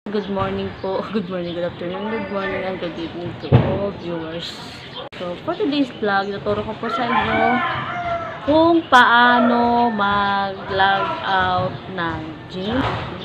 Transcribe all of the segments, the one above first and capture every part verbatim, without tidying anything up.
Good morning po, good morning, good afternoon, good morning, and good evening to all viewers. So, for today's vlog, ituturo ko po sa inyo kung paano mag-log out ng Gmail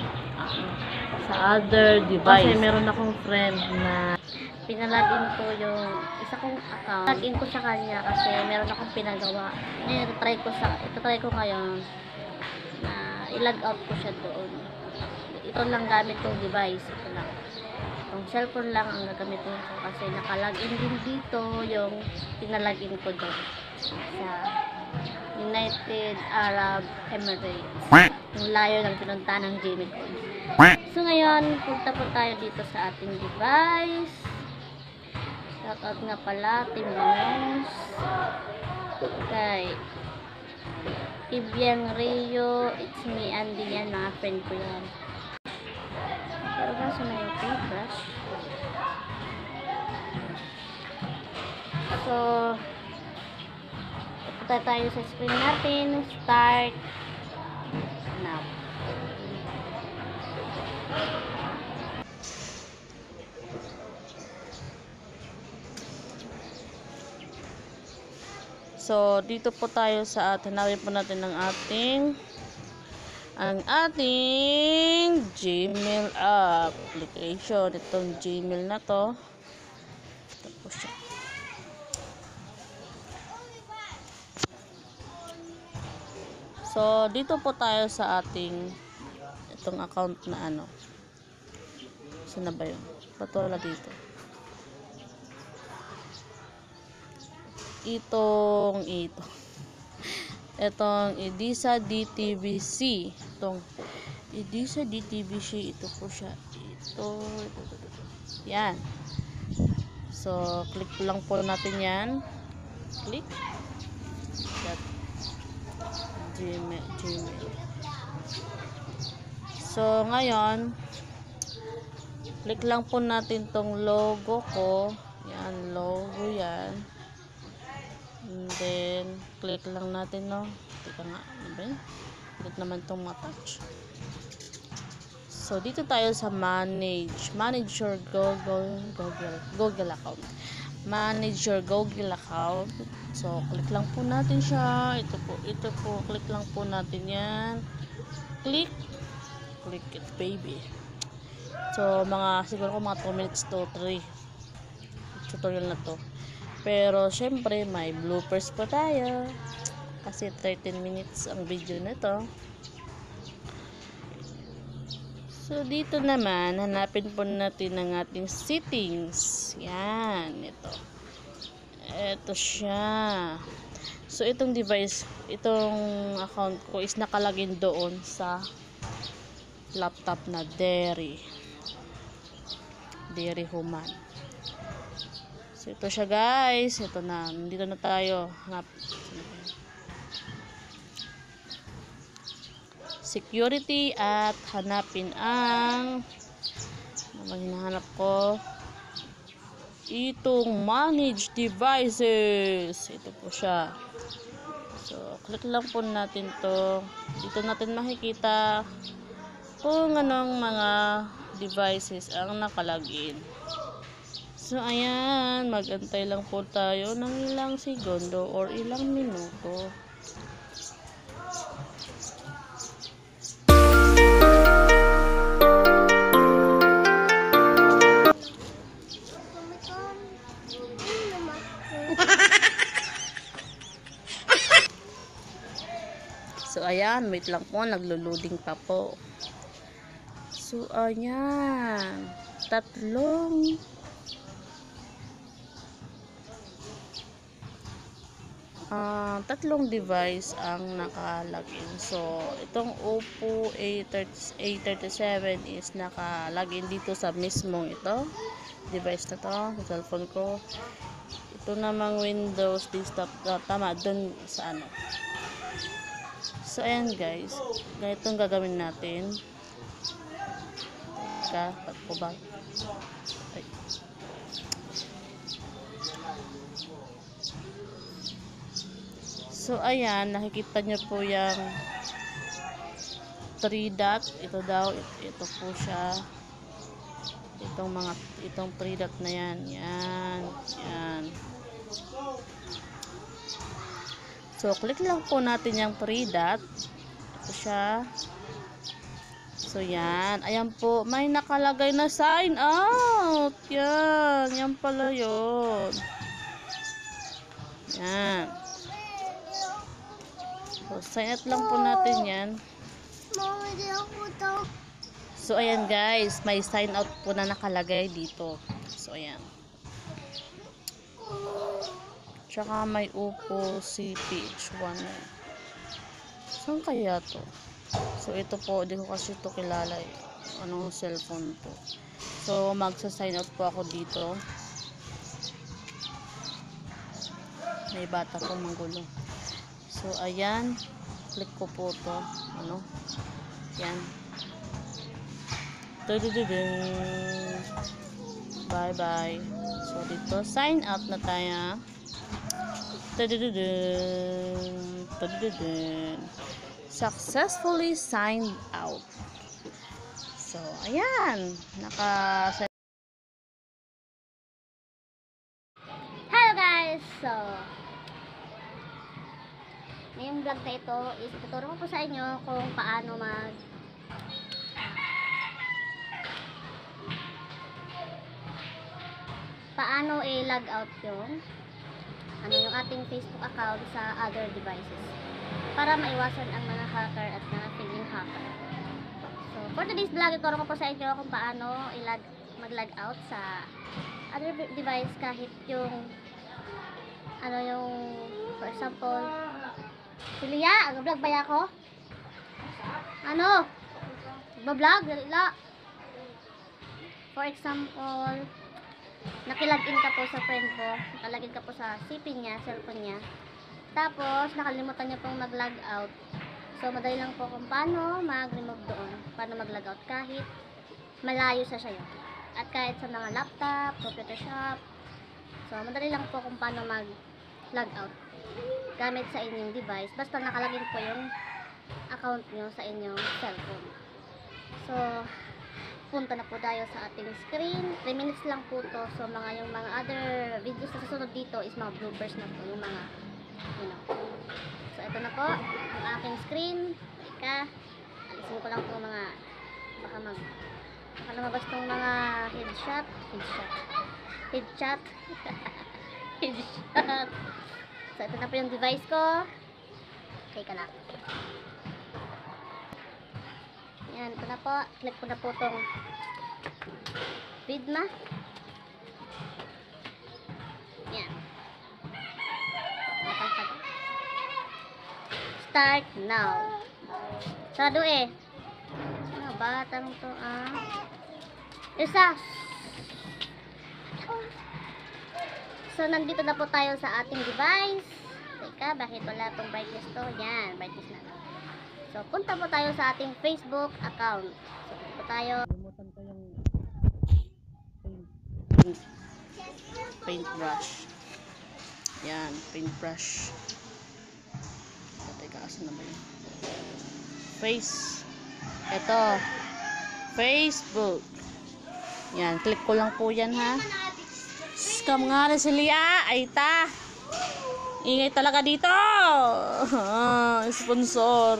sa other device. Kasi meron akong friend na pinalagin ko yung isa kong account. Login ko sa kanya kasi meron akong pinagawa. Ngayon, try ko sa, ito try ko ngayon na i-log out ko siya doon. Ito lang gamit kong device. Ito lang. Itong cellphone lang ang gagamitin ko kasi nakalagin din dito yung pinalagin ko doon sa United Arab Emirates. Yung layo ng pinunta ng Gmail ko. So ngayon, punta po tayo dito sa ating device. Shoutout nga pala, Team Ramos. Okay. Ibiang Rio, it's me, Andy yan, mga friend ko yan. Pero kaso na yung paintbrush. So, punta tayo sa screen natin. Start now. So, dito po tayo sa atin. Hanapin po natin ang ating ang ating Gmail application. Itong Gmail na to. Ito po siya. So, dito po tayo sa ating itong account na ano. Saan na ba yun? Patula dito. Itong ito. Itong Ediza D T V C. Itong Ediza D T V C. Ito po siya. Ito. Ito, ito, ito. Yan. So, click lang po natin yan. Click. That. Gmail. Gmail. So, ngayon, click lang po natin tong logo ko. Yan, logo yan. And then, click lang natin, no? Teka nga, ano click naman itong matouch. So, dito tayo sa manage. Manage your Google, Google, Google account. Manage your Google account. So, click lang po natin siya. Ito po, ito po, click lang po natin yan. Click. Click it, baby. So, mga, siguro ko mga two minutes to three. Tutorial na to. Pero, syempre, may bloopers pa tayo. Kasi thirteen minutes ang video na to. So, dito naman, hanapin po natin ang ating settings. Yan, ito. Ito siya. So, itong device, itong account ko is nakalagin doon sa laptop na Dairy. Dairy Human. So, ito siya guys. Ito na. Nandito na tayo. Hanap. Security at hanapin ang ano hinahanap ko? Itong manage devices. Ito po siya. So, click lang po natin to. Dito natin makikita kung anong mga devices ang nakalagin. So, ayan, mag-antay lang po tayo ng ilang segundo or ilang minuto. So, ayan, wait lang po, naglo-loading pa po. So, ayan, tatlong Uh, tatlong device ang nakalagin. So, itong Oppo A thirty-seven is nakalagin dito sa mismong ito. Device na to, sa cellphone ko. Ito namang Windows desktop, uh, tama, dun sa ano. So, ayan guys. Ganitong gagawin natin. Ka, ko ba? Ay. So, ayan, nakikita nyo po yung three dot. Ito daw, ito, ito po siya. Itong mga, itong pre-dot na yan. Yan. Yan. So, click lang po natin yung pre-dot. Ito siya. So, yan. Ayan po. May nakalagay na sign out. Yan. Yan pala yun. Yan. So, sign out lang po natin yan. So, ayan guys. May sign out po na nakalagay dito. So, ayan. Tsaka may upo si P H one. Saan kaya to? So, ito po. Di ko kasi ito kilala eh. Anong cellphone to. So, magsa-sign out po ako dito. May bata po manggulo. So, ayan. Click ko po to. Ano? Yan. Bye bye. So, dito. Sign out na tayo. Successfully signed out. So, ayan. Naka Hello guys! So, ngayong vlog na ito is tuturo ko po sa inyo kung paano mag paano i-log out yung ano yung ating Facebook account sa other devices para maiwasan ang mga hacker at mga feeling hacker. So, for today's vlog, tuturo ko po sa inyo kung paano i-log mag-log out sa other device kahit yung ano yung for example Silia, nag-vlog ba ako? Ano? Nag-vlog? Dala. For example, nakilagin ka po sa friend ko, nakalagin ka po sa C P niya, cellphone niya. Tapos, nakalimutan niya pong mag-log out. So, madali lang po kung paano mag-remove doon. Paano mag-log out kahit malayo sa sa'yo. At kahit sa mga laptop, computer shop. So, madali lang po kung paano mag-log out gamit sa inyong device. Basta nakalagin po yung account nyo sa inyong cellphone. So, punta na po tayo sa ating screen. three minutes lang po to. So, mga yung mga other videos na susunod dito is mga bloopers na po. Yung mga, you know. So, ito na po. Yung aking screen. Ika. Alisin ko lang po mga, baka mag, baka lumabas tong mga headshot. Headshot. Headshot. Headshot. So, ito na po yung device ko. Okay ka na. Yan, ito na po. Click ko na po itong Vidma. Yan. Start now. Sarado eh. Ano ba? Tanong to ah. Isa. So, nandito na po tayo sa ating device. Teka, bakit wala itong brightness to? Yan, brightness na. So, punta po tayo sa ating Facebook account. So, punta po tayo. Limutan ko yung paint, paint brush. Yan, paint brush. Teka, asan na ba yun? Face. Ito. Facebook. Yan, click ko lang po yan ha. Scam nga rin si Lia. Ay ta. Ingay talaga dito. Sponsor.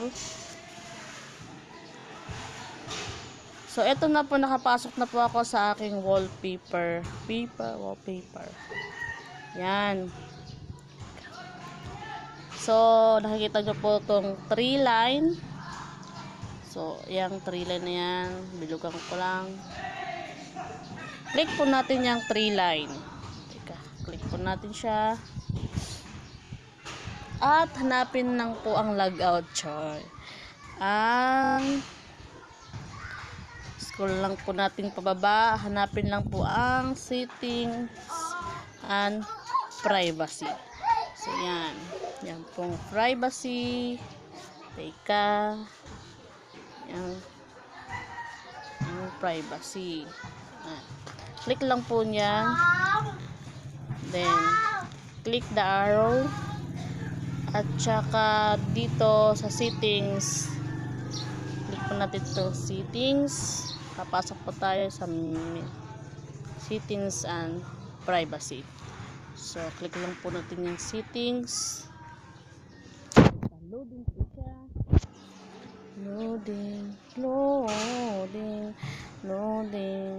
So, eto na po. Nakapasok na po ako sa aking wallpaper. Paper, wallpaper. Yan. So, nakikita nyo po itong tree line. So, yung tree line na yan. Bilugan ko lang. Click po natin yung tree line. Teka, click po natin siya. At hanapin lang po ang logout chart. Ang scroll lang po natin pababa. Hanapin lang po ang settings and privacy. So, yan. Yan pong privacy. Teka. Yan. Yung privacy. Yan. Click lang po niya. Then, click the arrow. At saka dito sa settings, click po natin ito settings. Papasok po tayo sa settings and privacy. So, click lang po natin yung settings. Loading po siya. Loading, loading, loading.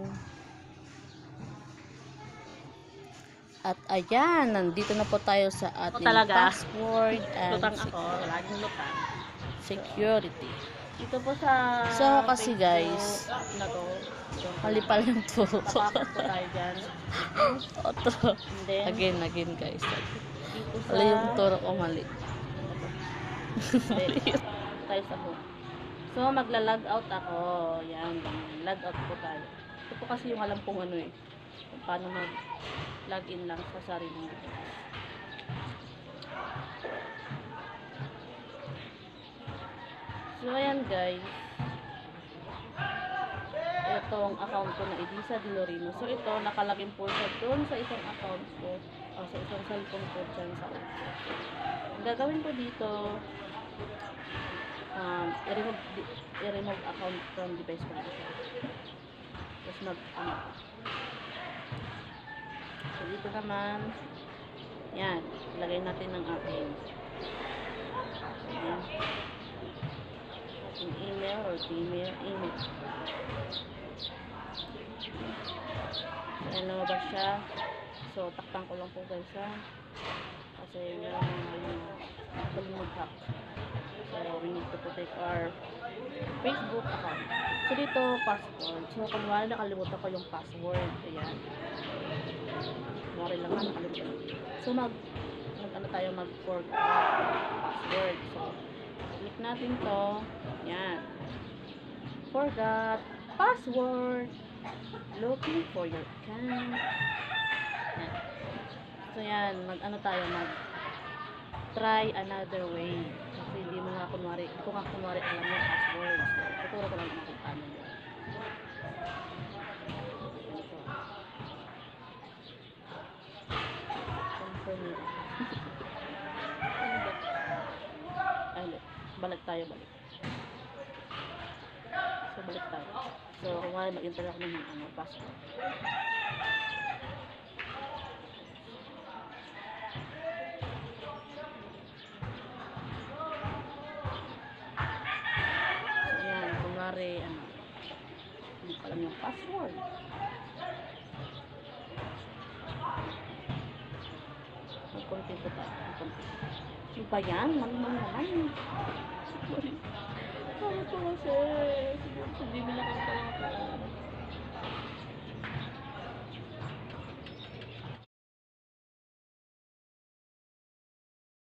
At ayan, nandito na po tayo sa ating talaga. password and Lutang ako, laging lutang. security. Ito po sa So, kasi Facebook guys, na to. So, malipal yung turo. papasok po tayo dyan. Otro. And then, Again, again guys. dito sa... Mali yung turo ko, mali. Mali tayo sa home. So, magla-log out ako. Yan, log out po tayo. Ito po kasi yung alam kong ano eh. Kung paano mag-login lang sa sariling device. So, ayan guys. Itong account ko na Ediza D T V. So, ito, nakalagin po siya doon sa isang account ko. O, sa isang cellphone ko dyan sa ulo. Ang gagawin ko dito, um, i-remove, i-remove account from device ko dito. Tapos mag, ano. So, dito naman, yan, ilagay natin ng ating, yan, ating email or email, email. So, ayan lumabas siya. So, takpan ko lang po guys ha. Kasi meron mga kalimod hack. So, we need to protect our Facebook account. So, dito, password. So, kung wala nakalimutan ko yung password. Ayan. Wari lang nga, nakalimutan. So, mag, mag ano tayo, mag-forget password. So, click natin to. Ayan. Forgot password. Looking for your account. Ayan. So, yan. Mag-ano tayo, mag try another way. Kasi hindi mo nga kunwari, hindi ko nga kunwari alam yung password. So, tuturo ko lang kung paano yun. Ito. Confirm it. Ay, balik tayo, balik. So, balik tayo. So, kunwari mag-enter ako ng ano, password. Kunwari, ano, hindi ko alam yung password. Mag-content po tayo. Mag-content. Yung ba yan? Mali-mali naman. Mali. Ano po kasi? Siguro sa Gmail account ko lang ako.